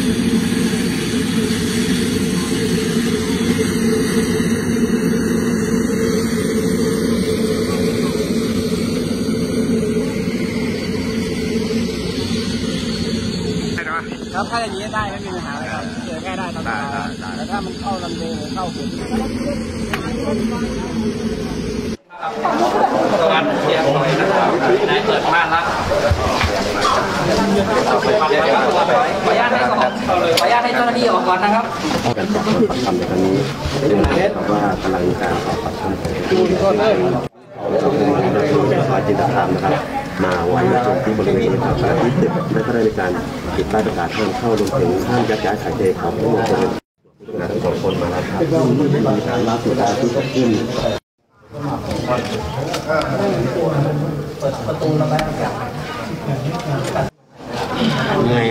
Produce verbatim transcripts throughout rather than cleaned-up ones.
ครับถ้าอย่างนี้ได้ไม่มีปัญหาเลยครับเจอแค่ได้ตลอดแต่ถ้ามันเข้าลำเลียงเข้าถึงสวัสดีเชียร์หน่อยนะครับนายเปิดบ้านละขออนุญาตให้ขอขออนุญาตให้เจ้าหน้าที่ออกก่อนนะครับการสอบปากคำในครั้งนี้เป็นว่ากำลังการสอบปากคำดูก่อนเลยสายจิตธรรมนะครับมาวันนี้จนที่บริเวณนะครับการที่ตึกได้ก็ได้ในการติดป้ายประกาศห้ามเข้ารวมถึงห้ามยัดย้ายถ่ายเทของผู้ลงทะเบียนผู้ต้องหาทั้งสองคนมาแล้วครับมีการล่าสุดที่เกิดขึ้นเปิดประตูระบายอากาศไง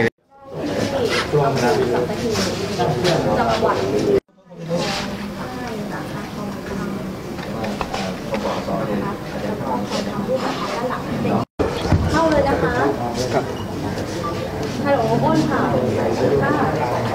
เข้าเลยนะคะฮัลโหลอ้นค่ะค่ะ